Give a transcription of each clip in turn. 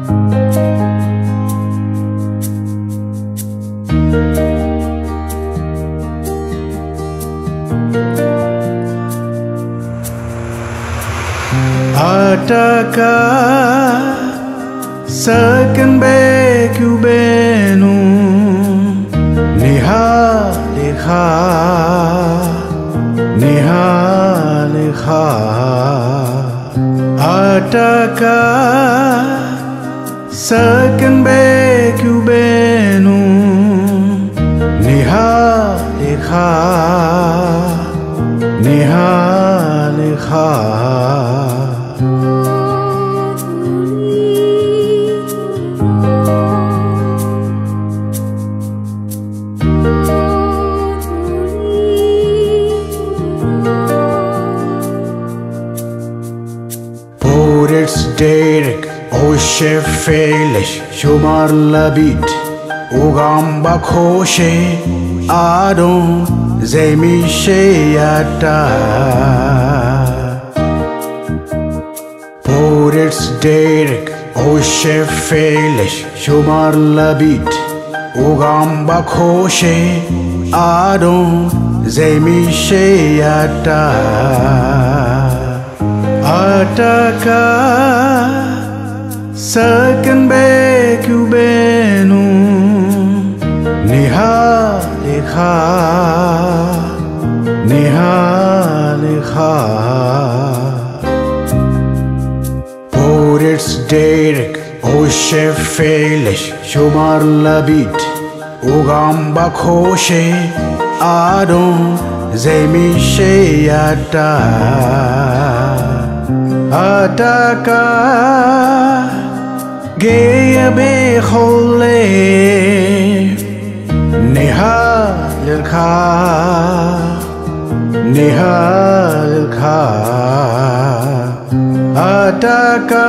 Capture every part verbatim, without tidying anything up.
Ataka sakan be kubenu Neha lekha Neha lekha Ataka sakan be kubenu Neha lekha Neha lekha Poets Derek Oshe Felish Shumar Labit Ugamba Koshe Adon Zemi Sheyata Poets Derek Oshe Felish Shumar Labit Ugamba Koshe Adon Zemi Sheyata Ataka sakan be kubenu Neha lekha Neha lekha Poets Derek Oshe Felish Shumar Labit Ugamba Koshe Adon Zemi Sheyata Ataka Geya be khole Neha lekha Neha lekha Ataka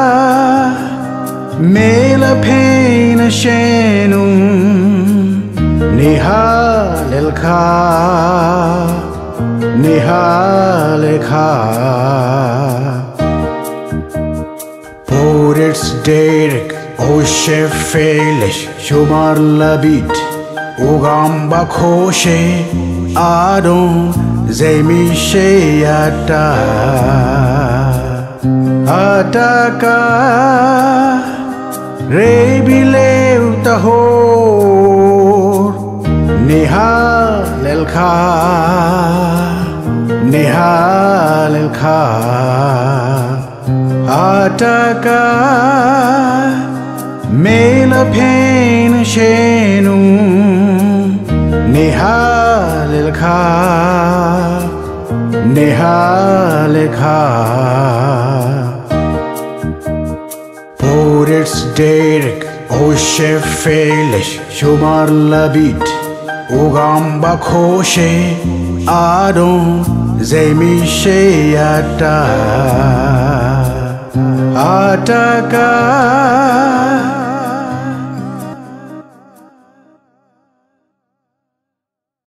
Mela pain shenu Neha lekha Neha lekha Poets Derek Oshe Felish Shumar Labit Ugamba Koshe Adon Zemi Sheyata Ataka Rebile Tahor Neha lekha Neha lekha Ataka Mela pain shenu Neha lekha Neha lekha Poets Derek Oshe Felish Shumar Labit Ugamba Koshe Adon Zemi Sheyata Ataka